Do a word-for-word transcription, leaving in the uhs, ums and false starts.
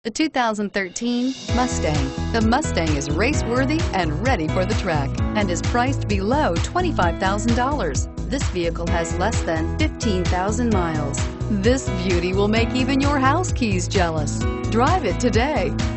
The two thousand thirteen Mustang. The Mustang is race-worthy and ready for the track and is priced below twenty-five thousand dollars. This vehicle has less than fifteen thousand miles. This beauty will make even your house keys jealous. Drive it today.